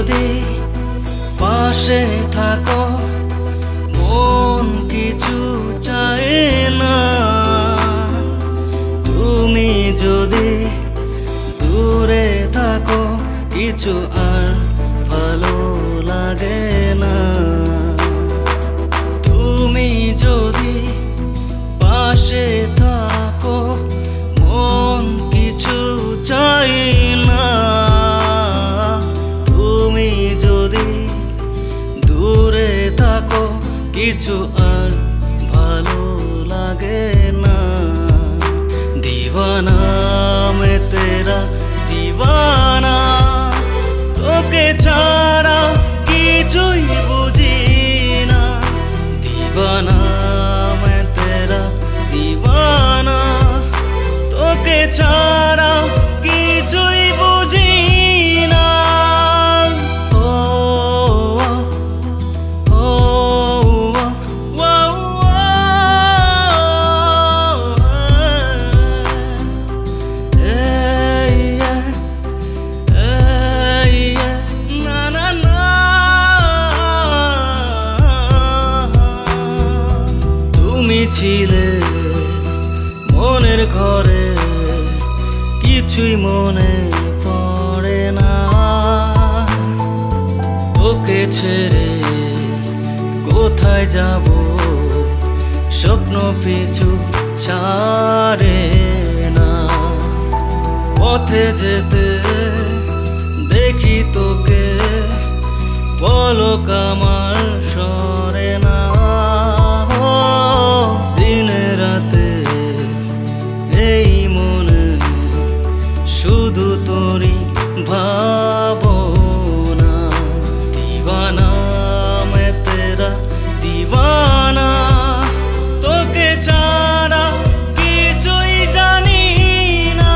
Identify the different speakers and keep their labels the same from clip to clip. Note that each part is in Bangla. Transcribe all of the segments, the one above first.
Speaker 1: যদি পাশে থাকো মন কিছু চায় না, তুমি যদি দূরে থাকো কিছু আর ভালো লাগে না। তুমি যদি পাশে থাকো মন কিছু চাই না, তুমি যদি দূরে থাকো কিছু আর ভালো লাগে না। दीवाना मैं तेरा दीवाना, তোকে ছাড়া কিছুই বুঝি না। दीवाना मैं तेरा दीवाना, তোকে ছাড়া কিছুই বুঝি না। ও ও তুমি ছিলে মনের ঘরে, কিছুই মনে পড়ে না। ওকে ছেড়ে কোথায় যাব, স্বপ্ন পিছু ছাড়ে না। পথে যেতে দেখি তোকে, পলক আমার সরে না। দিনে রাতে এই মনে শুধু তোরই ভাবনা। दीवाना मैं तेरा दीवाना, তোকে ছাড়া কিছুই জানি না।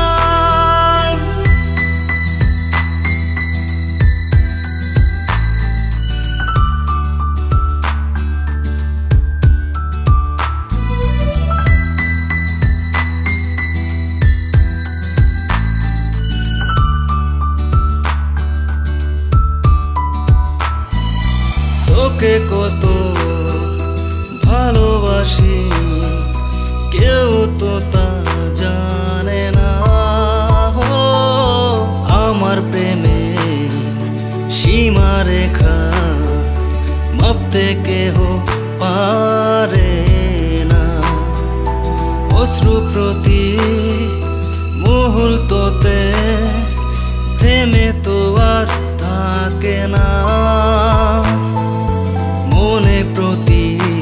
Speaker 1: তোকে কত ভালোবাসি কেউ তো তা জানে না। আমার প্রেমে সীমারেখা মাপতে কেহ পারে না। অশ্রু প্রতি মুহূর্ততে থেমে তো আর থাকে না। মনে প্রতি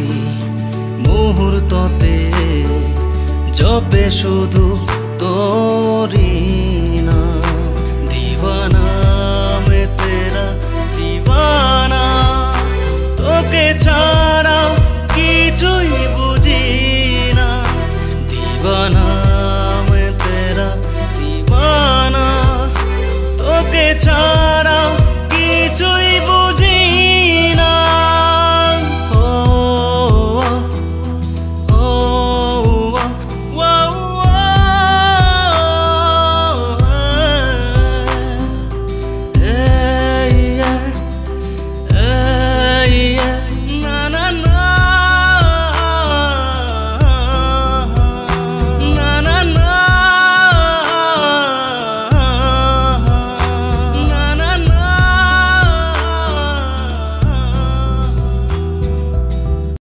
Speaker 1: মুহূর্ততে জপে শুধু তোরি না। दीवाना मैं तेरा दीवाना, তোকে ছাড়া কিছুই বুঝি না। दीवाना